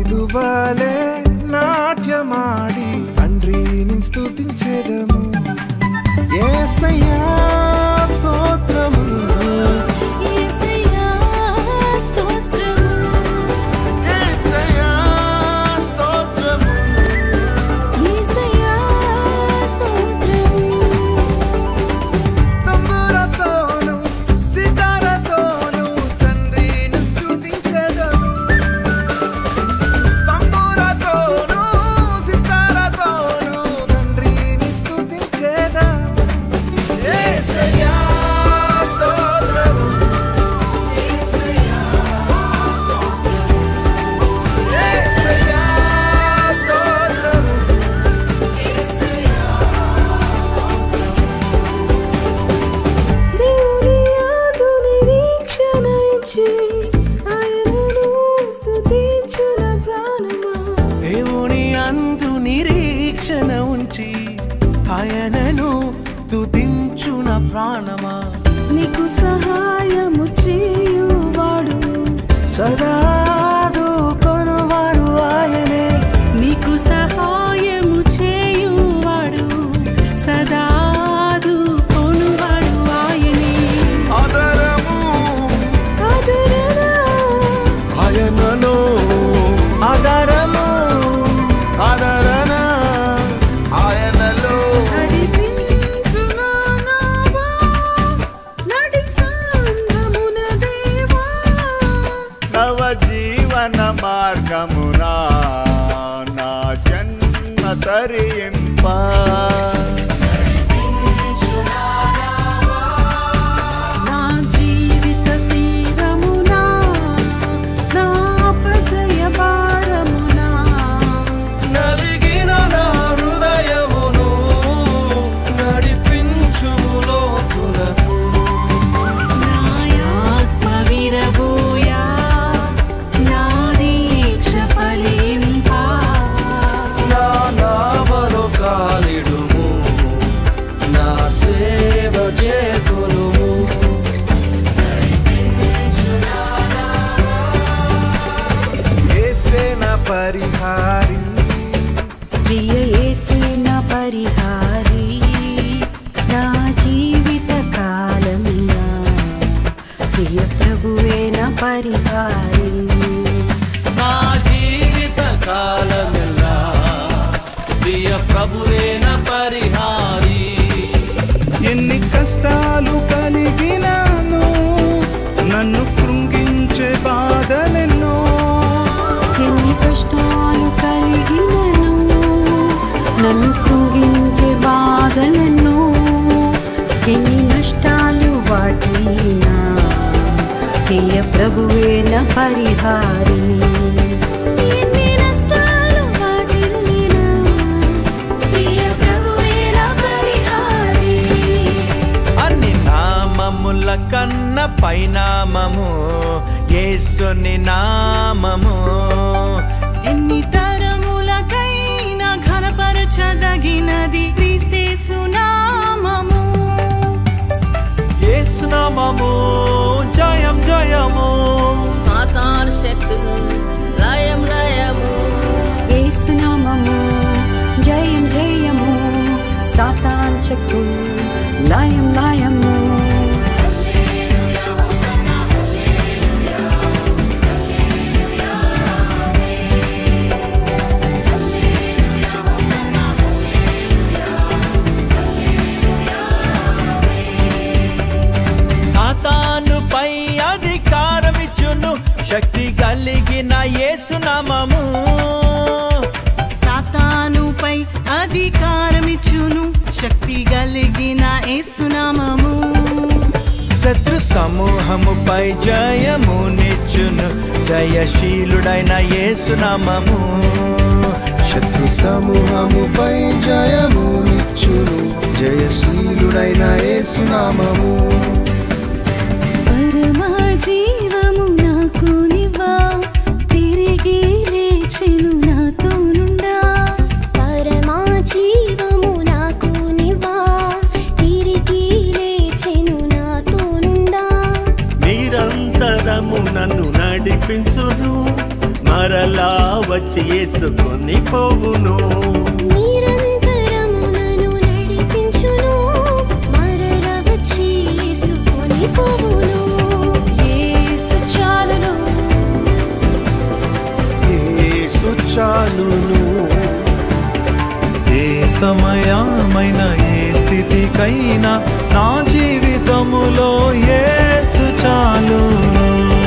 దావీదువలే నాట్యమాడి తండ్రిని స్తుతించెదము. యేసయ్యా స్తోత్రము, యేసయ్యా స్తోత్రము, యేసయ్యా స్తోత్రము, యేసయ్యా స్తోత్రము. తంబురతోను సితారతోను తండ్రిని స్తుతించెదము. తంబురతోను సితారతోను తండ్రిని స్తుతించెదము. యేసయ్యా స్తోత్రము, యేసయ్యా స్తోత్రము, యేసయ్యా స్తోత్రము, యేసయ్యా దేవుని యందు నిరీక్షణ ఉంచి ఆయనను స్తుతించున ప్రాణమా. దేవుని అందు నిరీక్షణ ఉంచి ఆయనను స్తుతించున ప్రాణమా. నీకు సహాయము చేయువాడు, సదాదు కొనువాడు ఆయనే. నీకు సహాయము చేయువాడు, సదాదు కొనువాడు ఆయనే. ఆదరము ఆదరణ ఆయనలో, ఆధారము ఆదరణ ఆయనలో. నడిపించునా నావా, నడి సంగమున దేవా. నవ జీవన మార్గమునా నా జన్మ తరింప. నా జీవిత తీరమునా, నా అపజయ భారమునా. నలిగిన నా హృదయమును నడిపించు లోతులకు. నా ఆత్మ విరబోయా, నా దీక్ష ఫలింపా. నా నామను కాలిడుము, నా సేవ చేకొనుము. యేసే నా పరిహారి, ప్రియ యేసే నా పరిహారి, నా జీవిత కాలమిలా. ప్రియ ప్రభువే నా పరిహారి. నా జీవిత కాలమెల్లా ప్రియ ప్రభువే నా పరిహారి. ఎన్ని కష్టాలు కలిగినాను, నన్ను కృంగించే బాధలెన్నో. ఎన్ని కష్టాలు కలిగినను, నన్ను కృంగించే బాధలను. ఎన్ని నష్టాలు వాటినా, ప్రియ ప్రభువే నా పరిహారి. ఎన్ని నష్టాలు వాటిల్లినా, ప్రియ ప్రభువే నా పరిహారి. అన్ని నామముల కన్న పైనామము యేసుని నామము. ఎన్ని తరములకైనా ఘనపరచదగినది క్రీస్తేసు నామము. యేసు నామము జయం జయము. సాతాను శక్తులు లయం లయము. యేసు నామము జయం జయము, సాతాను శక్తులు లయం లయము. సాతానుపై అధికారమిచ్చును శక్తి కలిగిన యేసు నామము. సాతానుపై అధికారమిచ్చును శక్తి కలిగిన యేసు నామము. శత్రు సమూహముపై జయమునిచ్చును జయశీలుడైన యేసు నామము. శత్రు సమూహముపై జయమునిచ్చును జయశీలుడైన యేసు నామము. పరమ జీవము నాకు నివా, తిరిగి లేచెను నాతో నుండా. పరమా జీవము నాకు నివా, తిరిగి లేచెను నాతో నుండా. నిరంతరము నన్ను నడిపించును, మరలా వచ్చి యేసుకొని పోవును. నిరంతరము నన్ను నడిపించును, మరల వచ్చి యేసుకొని పోవును. యేసు చాలును, యేసు చాలును. ఏ సమయమైన ఏ స్థితికైనా నా జీవితములో యేసు చాలును.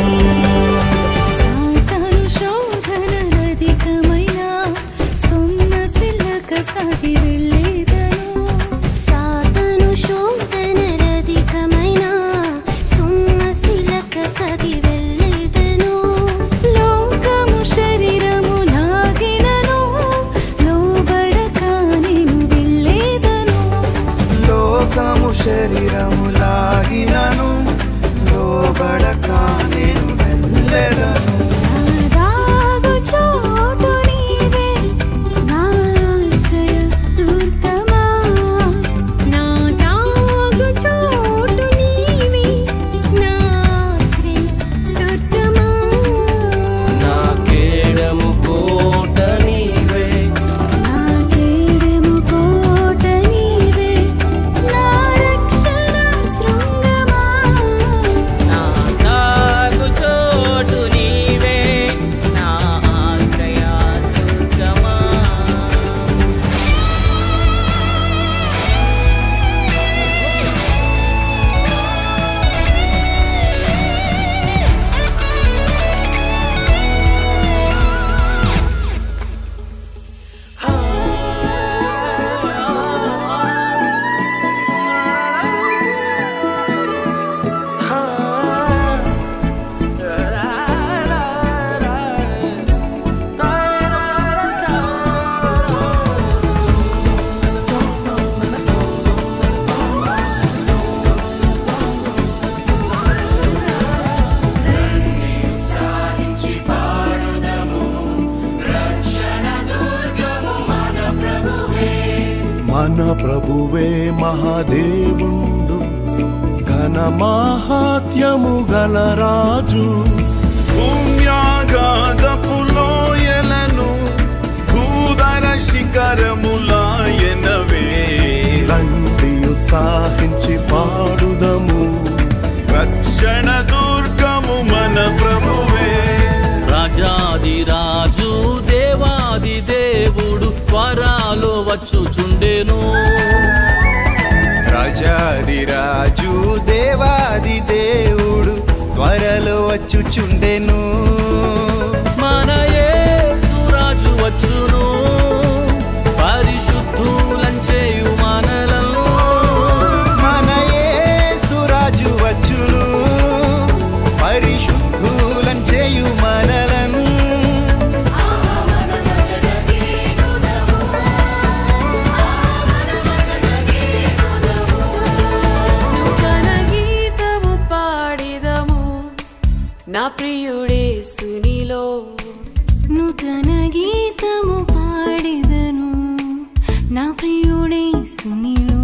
సాతాను శోధనలధికమైన సొమ్మసిల్లక సాగి వెళ్ళేదను. సాతాను శోధనలధికమైన సొమ్మసిల్లక సాగి వెళ్ళేదను. లోకము శరీరము లాగినను, లోబడక నేను వెళ్ళేదను. లోకము శరీరము లాగినను, లోబడక నేను వెళ్ళెదను. నా దాగు చోటు నీవే, నా ఆశ్రయ దుర్గమా. నా దాగు చోటు నీవే, నా ఆశ్రయ దుర్గమా. నా కేడము కోట నీవే, నా కేడెము కోట నీవే, నా రక్షణ శృంగమా. నా తాగు చోటు నీవే, నా ఆశ్రయ దుర్గమా. మన ప్రభువే మహాదేవుండు, ఘన మాహాత్యము గల రాజు. భూమ్యాగాధపు లోయలను భూధర శిఖరములాయనవే. రండి ఉత్సాహించి పాడుదము, రక్షణ దుర్గము మన ప్రభువే. రాజాది రాజు దేవాది దేవుడు త్వరలో వచ్చుచుండెను. రాజాది రాజు దేవాది దేవుడు త్వరలో వచ్చుచుండెను. మన యేసు రాజు వచ్చును, పరిశుద్ధులంచేయు మనలను. మన యేసు రాజు వచ్చును, పరిశుద్ధులం చేయు మనలను. నూతన గీతము పాడిదము, నా ప్రియుడేసునిలో. నూతన గీతము పాడెదను, నా ప్రియుడేసునిలో.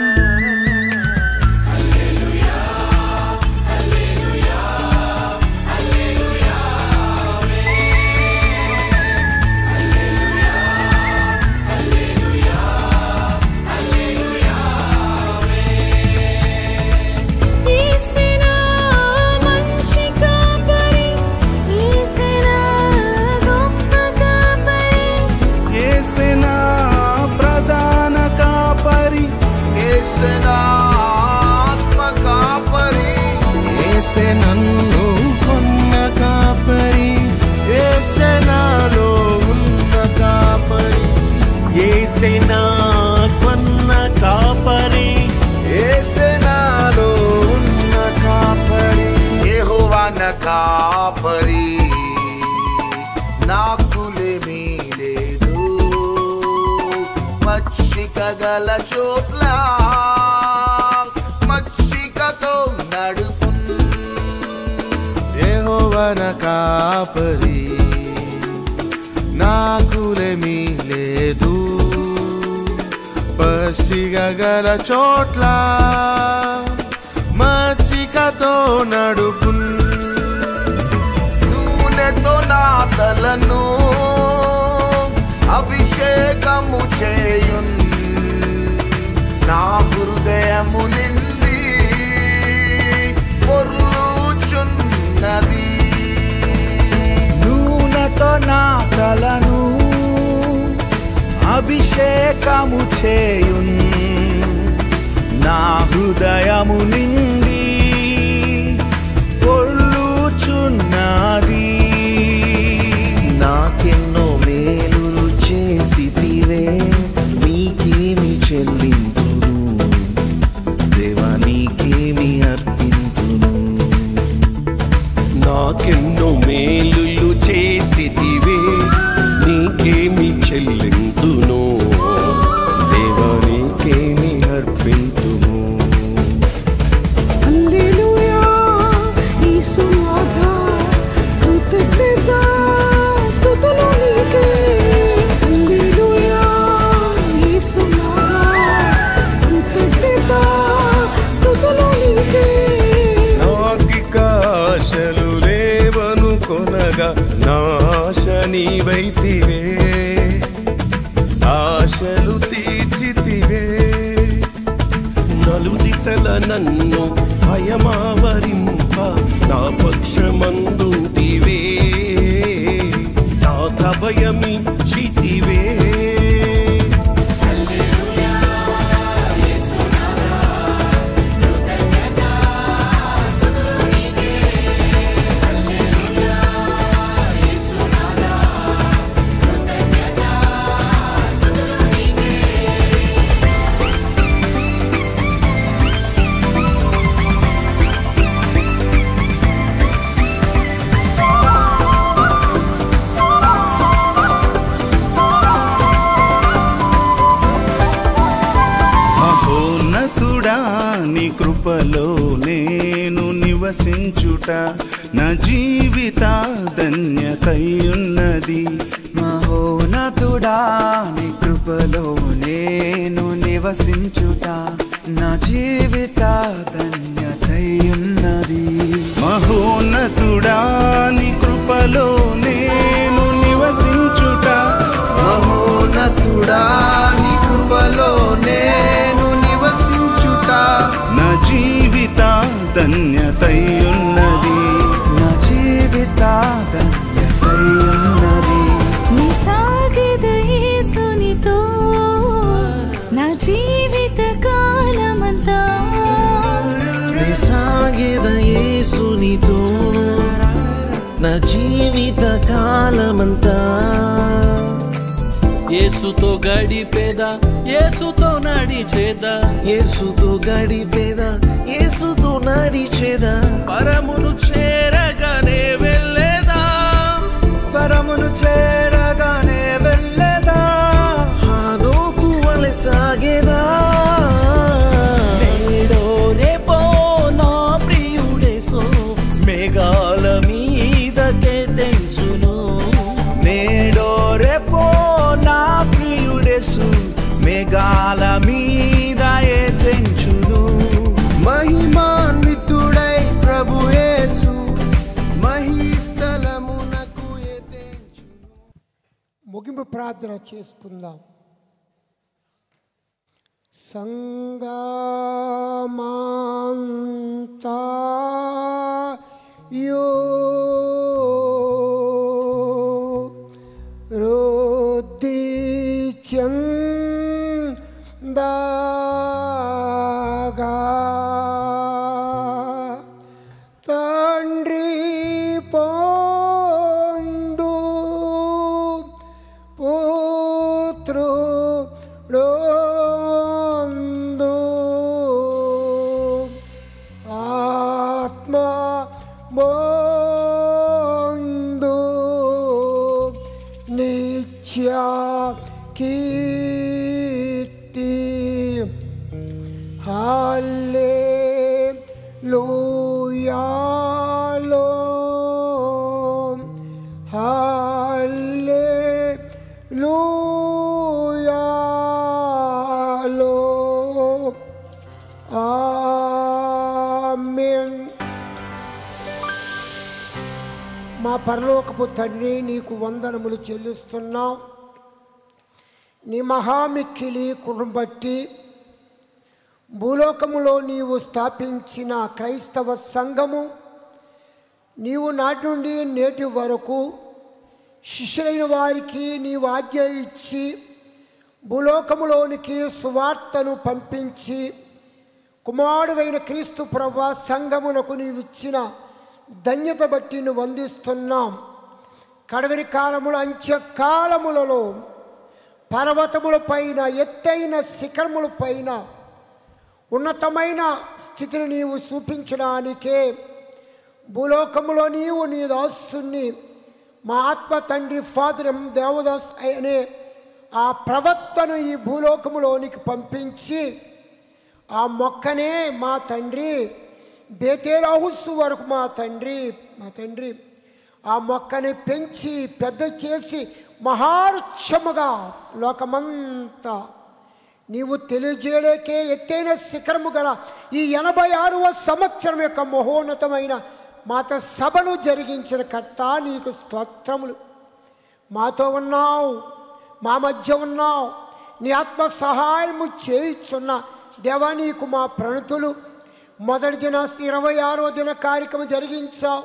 యేసునా మంచి కాపరి, యేసునా గొప్ప కాపరి. యేసే నా ప్రధాన కాపరి, యేసు నా ఆత్మ కాపరి. యేసే నన్ను కొన్న కాపరి, యేసు నాలో ఉన్న కాపరి. యేసే నా కొన్న కాపరి. యేసు నాలో ఉన్న కాపరి. యెహోవా నా కాపరి, నాకులేమీ లేదు. మచ్చిక గల చోట్ల మచ్చికతో నడుపు. యెహోవా నా కాపరి, నాకులేమీ లేదు. పచ్చిక గల చోట్ల మచ్చికతో నడుపు. నూనెతో నా తలను అభిషేకము చేయున్ నా హృదయము నిండి పొర్లుచున్నది. నూనెతో నా తలను అభిషేకము చేయున్ నా హృదయము నిండి పొర్లుచున్నది. నాకెన్నో మేలులు చేసితివే, నీకేమి చెల్లింతును దేవా, నీకేమి అర్పింతును. నాకెన్నో మేలులు చేసితివే, నీకేమి చెల్లింతును దేవా, నీకేమి అర్పింతును. హల్లెలూయా యేసునాథా కృతజ్ఞత స్తుతులు నీకే. హల్లెలూయా యేసునాథా కృతజ్ఞత స్తుతులు నీకే. నాకిక ఆశలు లేవను కొనగా నాశ నీవైతివే, ఆశలు తీర్చితివే. నలు దిశల నన్ను భయమావరింప నా పక్షమందుంటివే, నాథ భయమిచ్చితివే. కృపలో నేను నివసించుట నా జీవిత ధన్యతయున్నది. మహోన్నతుడా నీ కృపలో నేను నివసించుట నా జీవిత ధన్యతయున్నది. మహోన్నతుడా నీ కృపలో నేను నివసించుట, మహోన్నతుడా నీ కృపలో నేను నివసించుట నా జీవిత ధన్యతయున్నది. నా జీవిత ధన్యతయున్నది. నీ సాగిద యేసునితో నా జీవిత కాలమంతా, నీ సాగిద యేసునితో నా జీవిత కాలమంతా. యేసుతో గడిపేదా, యేసుతో నడిచేదా, యేసుతో గడిపేదా, యేసుతో నడిచేదా. పరమును చేరగానే వెళ్ళేదా, పరమును చేరగానే వెళ్ళేదా, హానోకు వలె సాగేదా. నేడో రేపో నా ప్రియుడేసో మేఘాల మీదకే తెంచును. నేడో రేపో నా ప్రియుడేసు మేఘాల మీద తెంచును. మహిమాన్వితుడై ప్రభు యేసు మహీస్థలమునకు ఎత్తెంచును. ముగింపు ప్రార్థన చేసుకుందాం. సంగమంతా యో రోది చందగా తండ్రి పొందు పుత్రుడొందు ఆత్మ బొందు నిత్య కీర్తి. హల్లెలూయాలో హల్లెలూయాలో ఆమేన్. మా పరలోకపు తండ్రి, నీకు వందనములు చెల్లిస్తున్నాం. నీ మహామిక్కిలి కృపను బట్టి భూలోకములో నీవు స్థాపించిన క్రైస్తవ సంఘము నీవు నాటి నుండి నేటి వరకు శిష్యులైన వారికి నీవు ఆజ్ఞ ఇచ్చి భూలోకములోనికి సువార్తను పంపించి కుమారుడైన క్రీస్తు ప్రభువా సంఘమునకు నీవు ఇచ్చిన ధన్యత బట్టి నువ్వు వందిస్తున్నాం. కడవరి కాలముల అంత్యకాలములలో పర్వతముల పైన ఎత్తైన శిఖరముల పైన ఉన్నతమైన స్థితిని నీవు చూపించడానికే భూలోకములో నీవు నీ దాసుని మా ఆత్మ తండ్రి ఫాదర్ దేవదాస్ అనే ఆ ప్రవక్తను ఈ భూలోకములోనికి పంపించి ఆ మొక్కనే మా తండ్రి బేతేలహుస్సు వరకు మా తండ్రి ఆ మొక్కని పెంచి పెద్ద చేసి మహావృక్షముగా లోకమంతా నీవు తెలియజేయలేకే ఎత్తైన శిఖరము గల ఈ 86వ సంవత్సరం యొక్క మహోన్నతమైన మాత సభను జరిగించిన కర్త నీకు స్తోత్రములు. మాతో ఉన్నావు, మా మధ్య ఉన్నావు, నీ ఆత్మ సహాయము చేయుచున్న దేవా నీకు మా ప్రణతులు. మొదటి దిన 26వ దిన కార్యక్రమం జరిగించావు,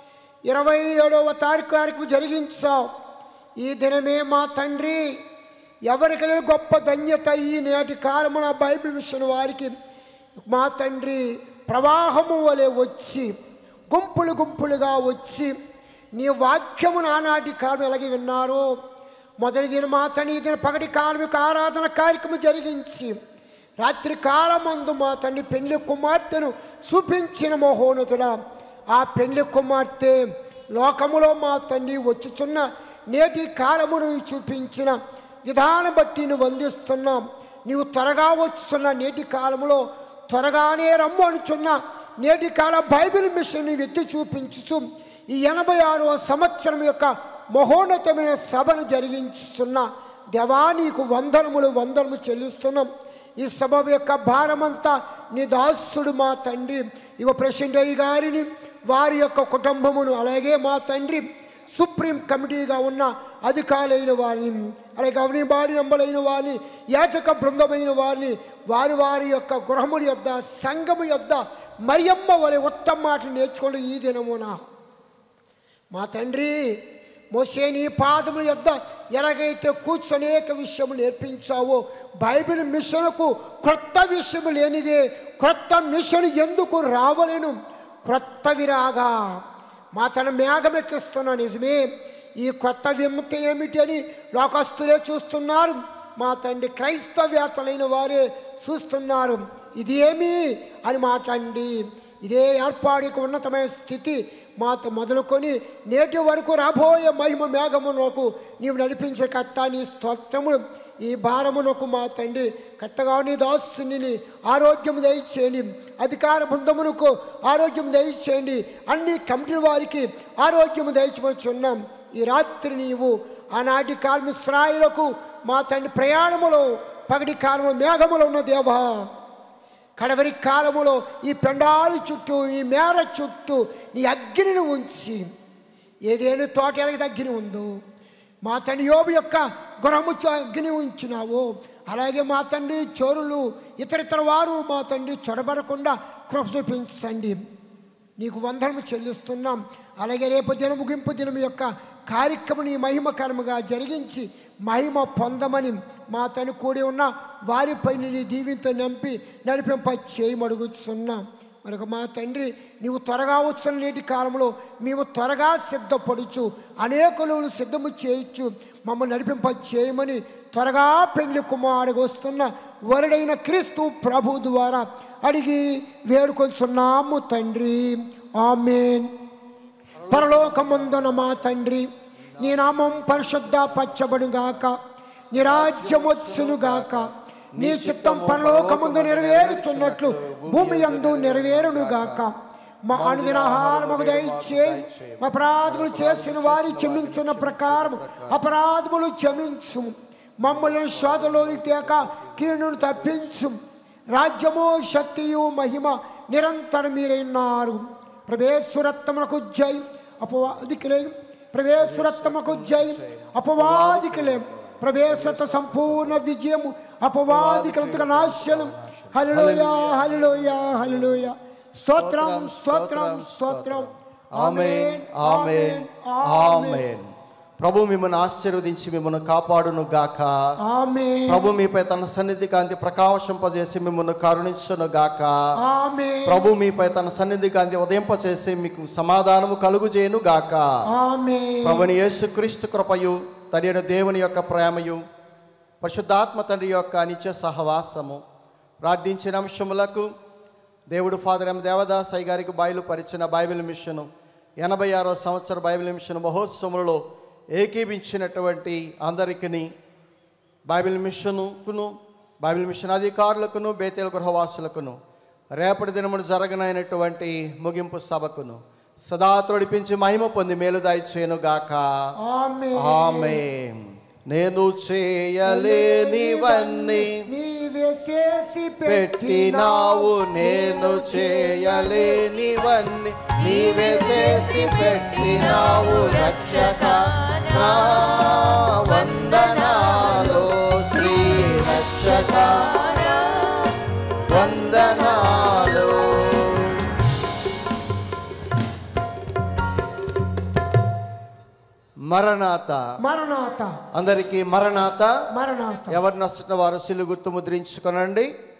27వ తారీఖు కార్యక్రమం జరిగించావు. ఈ దినమే మా తండ్రి ఎవరికి గొప్ప ధన్యత ఈ నేటి కాలమున బైబిల్ మిషన్ వారికి మా తండ్రి ప్రవాహము వలె వచ్చి గుంపులు గుంపులుగా వచ్చి నీ వాక్యము నానాటి కాలం ఎలాగే విన్నారో మొదటి దిన మా తండ్రి ఈ దిన పగటి కాలం యొక్క ఆరాధన కార్యక్రమం జరిగించి రాత్రి కాలమందు మా తండ్రి పెళ్లి కుమార్తెను చూపించిన మహోన్నతుడా ఆ పెళ్లి కుమార్తె లోకములో మా తండ్రి వచ్చుచున్న నేటి కాలమును చూపించిన విధానం బట్టి నువ్వు వందిస్తున్నాం. నీవు త్వరగా వచ్చున్న నేటి కాలంలో త్వరగానే రమ్ము అనుచున్న నేటి కాల బైబిల్ మిషన్ ఎత్తి చూపించుచు ఈ 86వ సంవత్సరం యొక్క మహోన్నతమైన సభను జరిగించుతున్న దేవా నీకు వందనము చెల్లిస్తున్నాం. ఈ సభ యొక్క భారమంతా నీ దాసుడు మా తండ్రి ఇవ ప్రెసిడెంట్ అయ్య గారిని వారి యొక్క కుటుంబమును అలాగే మా తండ్రి సుప్రీం కమిటీగా ఉన్న అధికారులైన వారిని అలాగే గవర్నింగ్ బాడీ మెంబర్లైన వారిని యాచక బృందమైన వారిని వారి యొక్క గృహముల యొద్ద సంఘము యొద్ద మరియమ్మ వలె ఉత్తమ మాటలు నేర్చుకోండి. ఈ దినమున మా తండ్రి మోసే నీ పాదముల యొద్ద ఎలాగైతే కూర్చొని అనేక విషయము నేర్పించావో బైబిల్ మిషన్కు క్రొత్త విషయము లేనిదే క్రొత్త మిషన్ ఎందుకు రావలేను క్రొత్త విరాగా మా తన మేఘం ఎక్కిస్తున్నా నిజమే. ఈ కొత్త విముక్తి ఏమిటి అని లోకస్తులే చూస్తున్నారు, మా తండ్రి క్రైస్తవ్యాతలైన వారే చూస్తున్నారు. ఇది ఏమి అని మాట్లాడి ఇదే ఏర్పాటుకు ఉన్నతమైన స్థితి మాతో మొదలుకొని నేటి వరకు రాబోయే మహిమ మేఘమునకు నీవు నడిపించే కట్ట నీ స్తోత్రములు. ఈ భారమునకు మా తండ్రి కట్టగా నీ దాసుని ఆరోగ్యం దయచేయండి, అధికార బృందమునకు ఆరోగ్యం దయచేయండి, అన్ని కమిటీల వారికి ఆరోగ్యం దయచేస్తున్నాం. ఈ రాత్రి నీవు ఆనాటి కాలం ఇశ్రాయేలుకు మా తండ్రి ప్రయాణములో పగటి కాలము మేఘములో ఉన్న దేవా కడవరి కాలములో ఈ పెండాలు చుట్టూ ఈ మేర చుట్టూ నీ అగ్నిని ఉంచి ఏదేని తోట ఎలాగైతే అగ్ని ఉందో మా తండ్రి యోబు యొక్క గృహము అగ్ని ఉంచినావు అలాగే మా తండ్రి చోరులు ఇతరితర వారు మా తండ్రి చొరబడకుండా కృప చూపించండి. నీకు వందనము చెల్లిస్తున్నాం. అలాగే రేపు దిన ముగింపు దినం యొక్క కార్యక్రమం నీ మహిమకరముగా జరిగించి మహిమ పొందమని మా తండ్రి కూడి ఉన్న వారిపై నీ దీవితో నింపి నడిపింప చేయమడుగుతున్నాం. మరొక మా తండ్రి నీవు త్వరగా వచ్చిన నేటి కాలంలో మేము త్వరగా సిద్ధపడుచు అనేకులను సిద్ధము చేయొచ్చు మమ్మల్ని నడిపింప చేయమని త్వరగా పెళ్లి కుమారుడికి వస్తున్న వరుడైన క్రీస్తు ప్రభు ద్వారా అడిగి వేడుకొంచున్నాము తండ్రి, ఆమేన్. పరలోకమందున మా తండ్రి నీ నామం పరిశుద్ధ పరచబడుగాక, నీ రాజ్యం వచ్చునుగాక, నీ చిత్తం పరలోకమందు నెరవేరుచున్నట్లు భూమి యందు నెరవేరునుగాక. మా అనుదిన ఆహారము దయచేయి, మా అపరాధములు చేసిన వారి క్షమించిన ప్రకారం అపరాధములు క్షమించు, మమ్మల్ని శోధలోని తేక కీడును తప్పించు. రాజ్యము శక్తియు మహిమ నిరంతరం మీరైనారు. ప్రవేశరత్నమునకు జై, అపవాదికిలే ప్రవేశరత్నమునకు జై, అపవాదికిలే ప్రవేశత సంపూర్ణ విజయము అపవాదికలంతక నాశనం. హల్లెలూయా హల్లెలూయా హల్లెలూయా. స్తోత్రం స్తోత్రం స్తోత్రం. ఆమేన్ ఆమేన్ ఆమేన్. ప్రభు మిమ్మల్ని ఆశీర్వదించి మిమ్మల్ని కాపాడును గాక. ఆమేన్. ప్రభు మీపై తన సన్నిధి కాంతి ప్రకాశింపజేసి మిమ్మల్ని కరుణించును గాక. ఆమేన్. ప్రభు మీపై తన సన్నిధి కాంతి ఉదయింపచేసి మీకు సమాధానము కలుగుజేయును గాక. ఆమేన్. ప్రభుని యేసుక్రీస్తు కృపయు తన దేవుని యొక్క ప్రేమయు పరిశుద్ధాత్మ తండ్రి యొక్క నిత్య సహవాసము ప్రార్థించిన అంశములకు దేవుడు ఫాదర్ ఎం దేవదాస్ అయ్య గారికి బయలుపరిచిన బైబిల్ మిషన్ 86వ సంవత్సర బైబిల్ మిషన్ మహోత్సవంలో ఏకీభించినటువంటి అందరికీ బైబిల్ మిషన్ అధికారులకును బేతేల్ గృహవాసులకును రేపటి దినమును జరగనైనటువంటి ముగింపు సభకును సదా తోడిపించి మహిమ పొంది మేలుదాయి చేయను గాక. ఆమేన్. నేను చేయలేనివన్నీ నీవే చేసి పెట్టినావు, నేను చేయలేనివన్నీ నీవే చేసి పెట్టినావు రక్షక. నా వందనాలు శ్రీ రక్షక, వందనాలు. మరణాత మరణాత. అందరికీ మరణాత. మరణాత. ఎవరు నచ్చిన వారు సిలుగుర్తు ముద్రించుకొనండి.